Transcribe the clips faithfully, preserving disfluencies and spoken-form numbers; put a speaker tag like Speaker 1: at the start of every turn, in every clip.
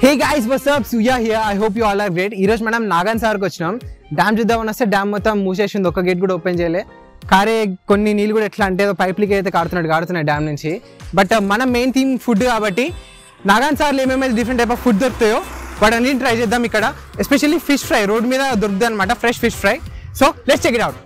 Speaker 1: Hey guys, what's up? Suya here. I hope you all are great. ఈరోజు మనం నాగాన్ సార్కి వచ్చినాం. డ్యామ్ చూద్దామని వస్తే డ్యామ్ మొత్తం మూసేసింది, ఒక్క గేట్ కూడా ఓపెన్ చేయలే. కారే కొన్ని నీళ్ళు కూడా ఎట్లా అంటే పైప్లకి అయితే కాడుతున్నాడు కాడుతున్నాయి డ్యామ్ నుంచి. బట్ మన మెయిన్ థీమ్ ఫుడ్ కాబట్టి నాగాన్ సార్లో ఏమేమి డిఫరెంట్ టైప్ ఆఫ్ ఫుడ్ దొరుకుతాయో వాటన్ని ట్రై చేద్దాం. ఇక్కడ ఎస్పెషల్లీ ఫిష్ ఫ్రై రోడ్ మీద దొరుకుతుంది అనమాట, fresh fish fry. So let's check it out.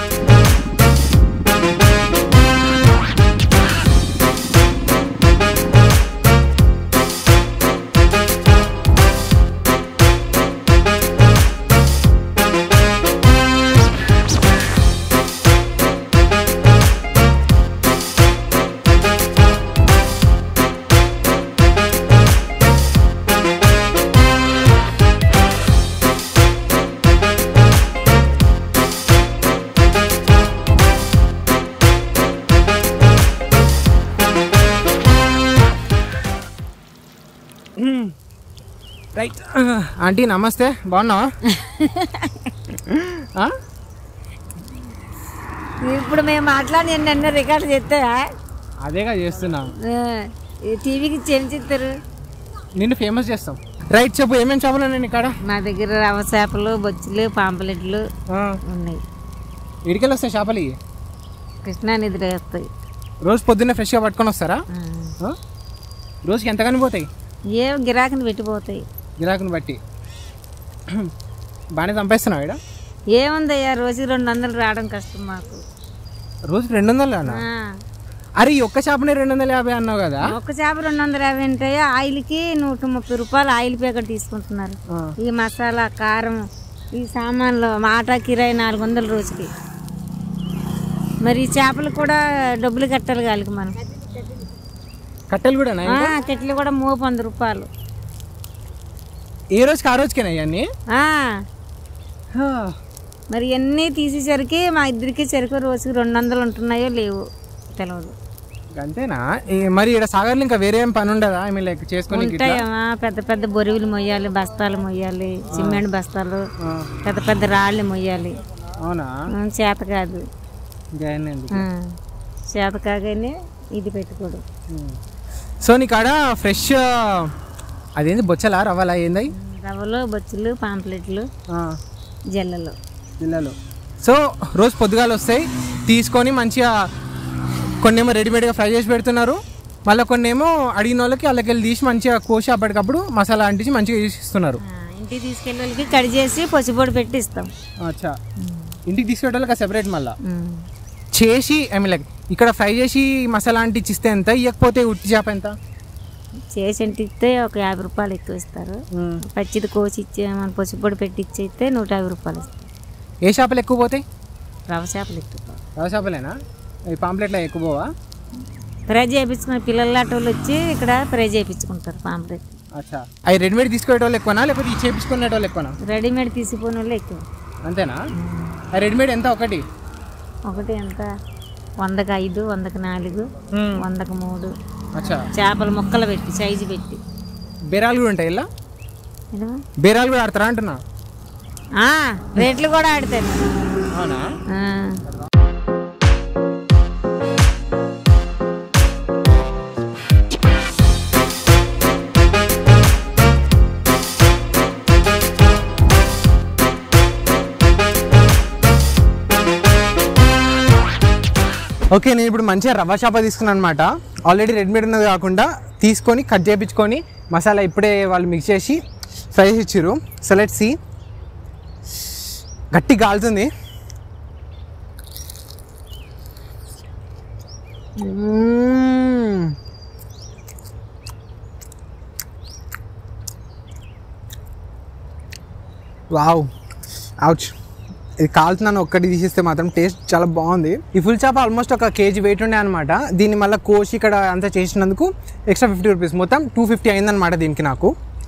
Speaker 1: Right aunty namaste, బాగున్నావా?
Speaker 2: ఇప్పుడు మేము మాట్లాడి అన్న రికార్డు చేస్తాయా?
Speaker 1: అదేగా చేస్తున్నా,
Speaker 2: టీవీకి చెంచుతారు,
Speaker 1: నిన్ను ఫేమస్ చేస్తాం. రైట్, చెప్పు ఏమేమి చేపలు నేను ఇక్కడ?
Speaker 2: మా దగ్గర రవ్వ చేపలు, బొచ్చులు, పాంపలెట్లు ఉన్నాయి.
Speaker 1: ఇడికెళ్ళి వస్తాయి చేపలు?
Speaker 2: కృష్ణా నిధిలో వస్తాయి.
Speaker 1: రోజు పొద్దున్నే ఫ్రెష్గా పట్టుకొని వస్తారా? రోజుకి ఎంతగాని పోతాయి?
Speaker 2: ఏ గిరాకుని పెట్టిపోతాయి,
Speaker 1: గిరాకుని బట్టి. బాగానే సంపాదిస్తున్నావు ఇక్కడ?
Speaker 2: ఏముందయ్యా, రోజుకి రెండు వందలు రావడం కష్టం మాకు.
Speaker 1: రోజుకి రెండు వందలు అన్నా? అరే ఈ ఒక్క చేపనే రెండు వందల యాభై అన్నావు కదా?
Speaker 2: ఒక్క చేప రెండు వందల యాభై ఉంటాయో, ఆయిల్కి నూట ముప్పై రూపాయలు ఆయిల్ ప్యాకెట్ తీసుకుంటున్నారు. ఈ మసాలా, కారం, ఈ సామాన్లు, ఆటా కిరాయి నాలుగు వందలు రోజుకి. మరి ఈ చేపలు కూడా డబ్బులు కట్టాలి వాళ్ళకి మనం.
Speaker 1: కట్టెలు కూడా?
Speaker 2: కట్టెలు కూడా మూడు వంద రూపాయలు.
Speaker 1: ఏ రోజుకి ఆ రోజుకేనా ఇవన్నీ?
Speaker 2: మరి ఇవన్నీ తీసేసరికి మా ఇద్దరికి సరికి రోజుకి రెండు వందలు ఉంటున్నాయో లేవు తెలియదు.
Speaker 1: అంతేనా? మరి ఇక్కడ సాగర్లో ఇంకా వేరే ఏం పని ఉండదా? ఐ మీన్ లైక్ చేసుకుని
Speaker 2: ఉంటాయమ్మా, పెద్ద పెద్ద బొరువులు మొయ్యాలి, బస్తాలు మొయ్యాలి, సిమెంట్ బస్తాలు, పెద్ద పెద్ద రాళ్ళు మొయ్యాలి.
Speaker 1: అవునా?
Speaker 2: చేత కాదు, చేత కాగానే ఇది పెట్టుకోడు.
Speaker 1: సో నీకాడ ఫ్రెష్ అదేంటి బొచ్చలా రవ్వలా ఏంది?
Speaker 2: రవ్వలు, బొచ్చులు, పాంప్లెట్లు, జల్లలు
Speaker 1: జిల్లాలో. సో రోజు పొద్దుగాలు వస్తాయి తీసుకొని మంచిగా కొన్ని ఏమో రెడీమేడ్గా ఫ్రై చేసి పెడుతున్నారు, మళ్ళీ కొన్ని ఏమో అడిగిన వాళ్ళకి వాళ్ళకి వెళ్ళి తీసి మంచిగా కోసి అప్పటికప్పుడు మసాలా అంటించి మంచిగా ఇస్తున్నారు.
Speaker 2: ఇంటికి తీసుకెళ్ళే వాళ్ళకి కడి చేసి పసుపొడి పెట్టి ఇస్తాం.
Speaker 1: అచ్చా, ఇంటికి తీసుకెళ్ళే వాళ్ళకి సెపరేట్ మళ్ళీ చేసి ఐ మీన్ లైక్ ఇక్కడ ఫ్రై చేసి మసాలా అంటించి ఇస్తే ఎంత, ఇవ్వకపోతే ఉట్టి చేప ఎంత?
Speaker 2: చేసి అంటిస్తే ఒక యాభై రూపాయలు ఎక్కువ ఇస్తారు. పచ్చిది కోసి ఇచ్చే మన పసుపొడి పెట్టి ఇచ్చేస్తే నూట యాభై రూపాయలు ఇస్తారు.
Speaker 1: ఏ చేపలు ఎక్కువ పోతాయి?
Speaker 2: రవ్వ చేపలు ఎక్కువ.
Speaker 1: రవ్వ చేపలేనా? ఈ పాంప్లెట్లో ఎక్కువ పోవా?
Speaker 2: ఫ్రై చేయించుకునే పిల్లల వాళ్ళు వచ్చి ఇక్కడ ఫ్రై చేయించుకుంటారు పాంప్లెట్.
Speaker 1: అచ్చా, అవి రెడీమేడ్ తీసుకునే వాళ్ళు ఎక్కువనా లేకపోతే ఈ చేయించుకునే వాళ్ళు ఎక్కువనా?
Speaker 2: రెడీమేడ్ తీసుకునే వాళ్ళు ఎక్కువ.
Speaker 1: అంతేనా? ఆ రెడీమేడ్ ఎంత ఒకటి?
Speaker 2: ఒకటి ఎంత? వందకు ఐదు, వందకు నాలుగు, వందకు మూడు.
Speaker 1: అచ్చా,
Speaker 2: చేపలు ముక్కలు పెట్టి సైజు పెట్టి.
Speaker 1: బేరాలు కూడా ఉంటాయి ఇలా? బేరాలు కూడా ఆడతారా అంటున్నా?
Speaker 2: రేట్లు కూడా ఆడతారు.
Speaker 1: అవునా? ఓకే, నేను ఇప్పుడు మంచిగా రవ్వ చేప తీసుకున్నాను అనమాట. ఆల్రెడీ రెడీమేడ్ ఉన్నది కాకుండా తీసుకొని కట్ చేయించుకొని మసాలా ఇప్పుడే వాళ్ళు మిక్స్ చేసి ఫ్రై చేసి ఇచ్చారు. So let's see. గట్టి కాలుతుంది. Wow, ouch. ఇది కాలుతున్నాను ఒక్కటి తీసేస్తే మాత్రం టేస్ట్ చాలా బాగుంది. ఈ ఫుల్ చేప ఆల్మోస్ట్ ఒక కేజీ వెయిట్ ఉండే అనమాట. దీన్ని మళ్ళీ కోసి ఇక్కడ అంతా చేసినందుకు ఎక్స్ట్రా ఫిఫ్టీ రూపీస్, మొత్తం టూ ఫిఫ్టీ అయిందనమాట దీనికి నాకు.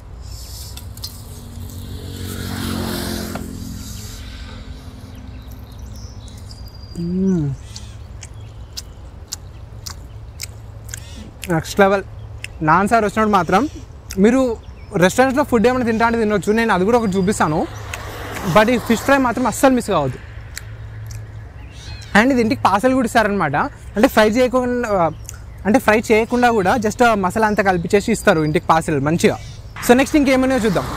Speaker 1: Next level. నాన్ సార్ వచ్చినప్పుడు మాత్రం మీరు రెస్టారెంట్స్లో ఫుడ్ ఏమైనా తింటా అంటే తినొచ్చు, నేను అది కూడా ఒకటి చూపిస్తాను. బట్ ఈ ఫిష్ ఫ్రై మాత్రం అస్సలు మిస్ కావద్దు. అండ్ ఇది ఇంటికి పార్సల్ కూడా ఇస్తారనమాట. అంటే ఫ్రై చేయకుండా అంటే ఫ్రై చేయకుండా కూడా జస్ట్ మసాలా అంతా కలిపి చేసి ఇస్తారు ఇంటికి పార్సల్ మంచిగా. సో నెక్స్ట్ ఇంకేమైనా చూద్దాం.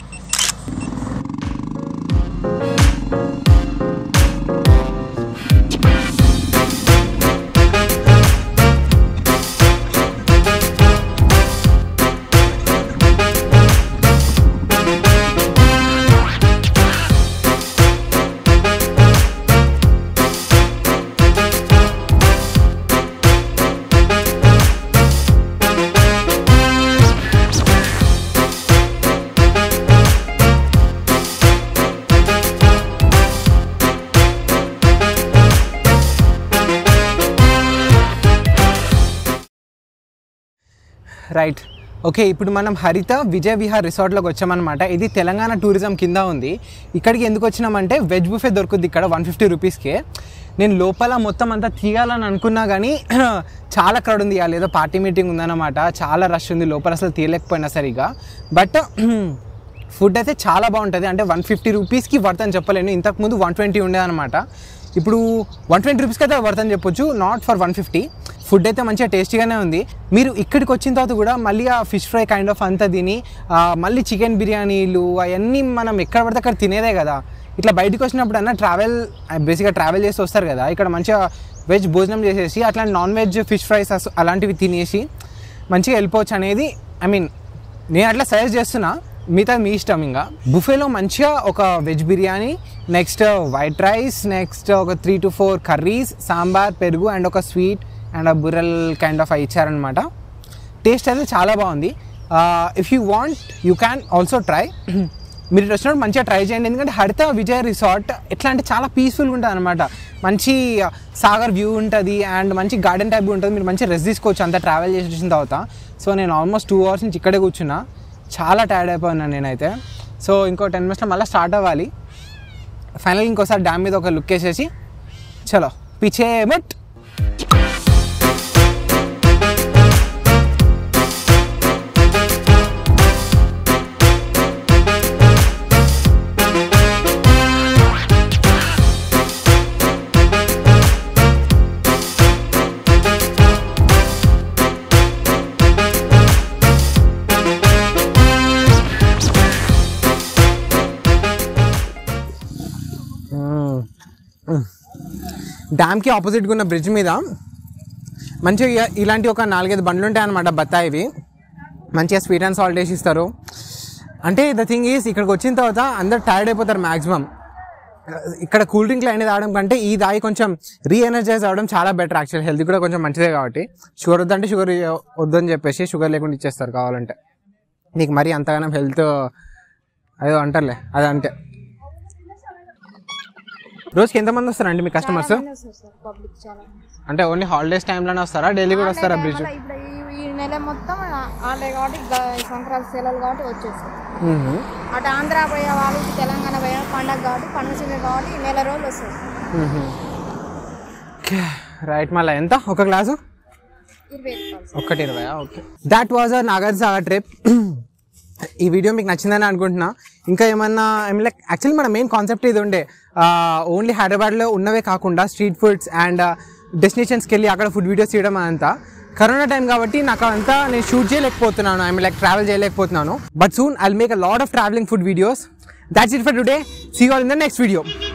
Speaker 1: రైట్ ఓకే, ఇప్పుడు మనం హరిత విజయ్ విహార్ రిసార్ట్లోకి వచ్చామన్నమాట. ఇది తెలంగాణ టూరిజం కింద ఉంది. ఇక్కడికి ఎందుకు వచ్చినామంటే వెజ్ బుఫే దొరుకుద్ది ఇక్కడ వన్ ఫిఫ్టీ రూపీస్కే. నేను లోపల మొత్తం అంతా తీయాలని అనుకున్నా కానీ చాలా క్రౌడ్ ఉంది, ఏదో పార్టీ మీటింగ్ ఉందన్నమాట. చాలా రష్ ఉంది లోపల, అసలు తీయలేకపోయినా సరిగా. బట్ ఫుడ్ అయితే చాలా బాగుంటుంది. అంటే వన్ ఫిఫ్టీ రూపీస్కి వర్త్ అని చెప్పలేను, ఇంతకుముందు వన్ ట్వంటీ ఉండే అనమాట. ఇప్పుడు వన్ ట్వంటీ రూపీస్కి అయితే వర్త్ అని చెప్పొచ్చు, not for one fifty. Food అయితే మంచిగా టేస్టీగానే ఉంది. మీరు ఇక్కడికి వచ్చిన తర్వాత కూడా మళ్ళీ ఆ ఫిష్ ఫ్రై కైండ్ ఆఫ్ అంతా తిని మళ్ళీ చికెన్ బిర్యానీలు అవన్నీ మనం ఎక్కడ పడితే అక్కడ తినేదే కదా. ఇట్లా బయటకు వచ్చినప్పుడు అన్న ట్రావెల్ బేసిక్గా ట్రావెల్ చేసి వస్తారు కదా, ఇక్కడ మంచిగా వెజ్ భోజనం చేసేసి అట్లాంటి నాన్ వెజ్ ఫిష్ ఫ్రైస్ అలాంటివి తినేసి మంచిగా వెళ్ళిపోవచ్చు అనేది. ఐ మీన్ నేను అట్లా సజెస్ట్ చేస్తున్నా, మిగతా మీ ఇష్టం. ఇంకా బుఫేలో మంచిగా ఒక veg biryani, next white rice, next ఒక three to four curries, sambar, పెరుగు అండ్ ఒక స్వీట్ అండ్ బుర్రల్ కైండ్ ఆఫ్ ఇచ్చారనమాట. టేస్ట్ అయితే చాలా బాగుంది. If you want you can also try. మీరు వచ్చినప్పుడు మంచిగా ట్రై చేయండి, ఎందుకంటే హరిత విజయ్ రిసార్ట్ ఎట్లా అంటే చాలా పీస్ఫుల్గా ఉంటుంది అనమాట. మంచి సాగర్ వ్యూ ఉంటుంది అండ్ మంచి గార్డెన్ టైప్ ఉంటుంది. మీరు మంచిగా రెస్ట్ తీసుకోవచ్చు అంతా ట్రావెల్ చేసి వచ్చిన తర్వాత. సో నేను ఆల్మోస్ట్ టూ అవర్స్ నుంచి ఇక్కడే కూర్చున్నా, చాలా టైర్డ్ అయిపోయినాను నేనైతే. సో ఇంకో టెన్ మినిట్స్లో మళ్ళీ స్టార్ట్ అవ్వాలి. ఫైనల్ ఇంకోసారి డ్యామ్ మీద ఒక లుక్ వేసేసి చలో పిచ్చే మట్. డ్యామ్కి ఆపోజిట్గా ఉన్న బ్రిడ్జ్ మీద మంచిగా ఇలాంటి ఒక నాలుగైదు బండ్లు ఉంటాయి అనమాట, బత్తాయివి. మంచిగా స్వీట్ అండ్ సాల్ట్ వేసి ఇస్తారు. అంటే ద థింగ్ ఈజ్ ఇక్కడికి వచ్చిన తర్వాత అందరు టైర్డ్ అయిపోతారు మ్యాక్సిమం. ఇక్కడ కూల్ డ్రింక్లు అనేది తాగడం కంటే ఈ దాయి కొంచెం రీ ఎనర్జైజ్ అవ్వడం చాలా బెటర్. యాక్చువల్ హెల్త్ కూడా కొంచెం మంచిదే కాబట్టి. షుగర్ వద్దంటే షుగర్ వద్దని చెప్పేసి షుగర్ లేకుండా ఇచ్చేస్తారు కావాలంటే. నీకు మరీ అంతగానం హెల్త్ అదో అంటారులే, అది అంతే. రోజుకి ఎంతమంది వస్తారండి మీ కస్టమర్స్? అంటే ఓన్లీ హాలిడేస్ టైంలోనే వస్తారా, డైలీ కూడా వస్తారా బ్రిడ్జ్?
Speaker 2: ఈ నెల మొత్తం హాలిడే కాబట్టి సంక్రాంతి సెలవులు కాబట్టి వచ్చేస్తారు. అటు ఆంధ్ర పోయే వాళ్ళు, తెలంగాణ పోయే పండగ కాబట్టి పండుగ సీజన్ కాబట్టి ఈ నెల రోజులు వస్తారు.
Speaker 1: రైట్, మళ్ళీ ఎంత ఒక గ్లాసు? ఒకటి ఇరవై. Okay, that was a Nagarjuna trip. ఈ వీడియో మీకు నచ్చిందని అనుకుంటున్నా. ఇంకా ఏమన్నా లైక్ యాక్చువల్లీ మన మెయిన్ కాన్సెప్ట్ ఇది ఉండే, ఓన్లీ హైదరాబాద్లో ఉన్నవే కాకుండా స్ట్రీట్ ఫుడ్స్ అండ్ డెస్టినేషన్స్కి వెళ్ళి అక్కడ ఫుడ్ వీడియోస్ చేయడం అంతా. కరోనా టైం కాబట్టి నాకు అంతా నేను షూట్ చేయలేకపోతున్నాను, ఐ మీన్ లైక్ ట్రావెల్ చేయలేకపోతున్నాను. But soon I will make a lot of travelling food videos. That's it for today. See you all in the next video.